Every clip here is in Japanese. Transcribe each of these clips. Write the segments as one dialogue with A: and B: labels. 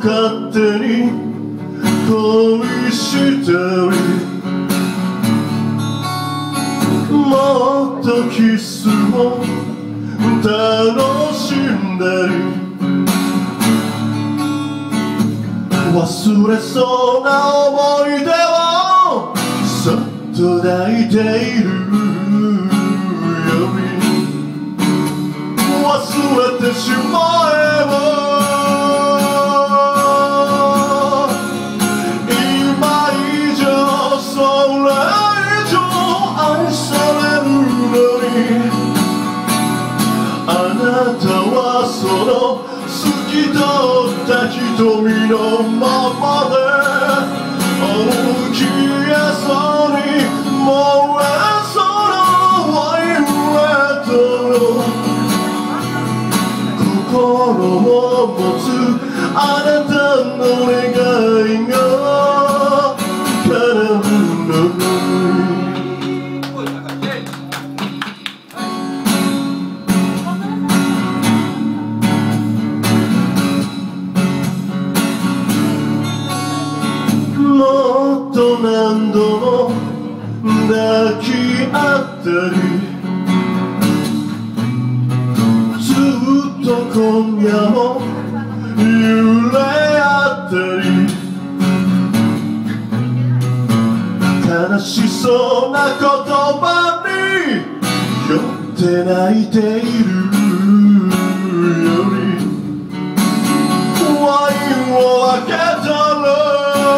A: 勝手に恋したり、もっとキスを楽しんだり、忘れそうな思い出をそっと抱いているより、忘れてしまえば今以上それ以上愛されるのに、あなたはその透き通った瞳のままで大きやそうに燃えそうなワインレッドの心を持つあなたの願いが叶うのに、もっと何度も抱き合ったり、ずっと今夜も揺れ合ったり、悲しそうな言葉に酔って泣いているより、ワインを開けたら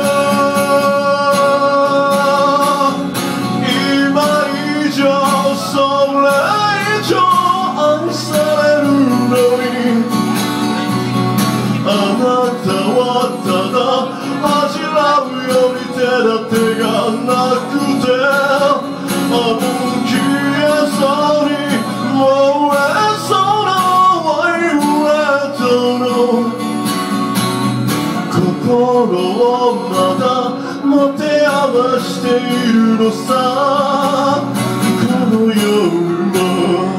A: それ以上愛されるのに、あなたはただ恥じらうより手立てがなくて、あの気やさに燃えそうなワインレッドの心をまだ持て余しているのさ、この夜も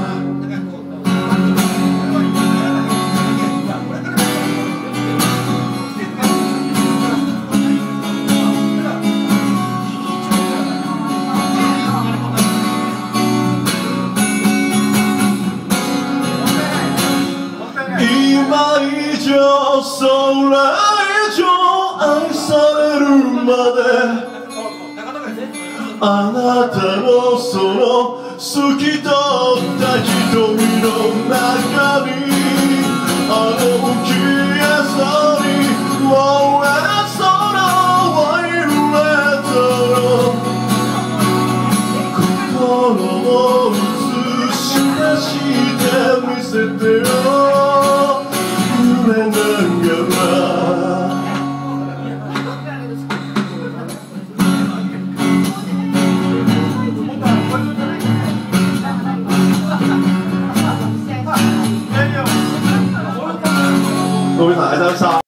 A: 今以上それ以上愛されるまで、あなたのその透き通った瞳の中に、あの気やさに燃えそうなワインレッドの心を映し出して見せてよ。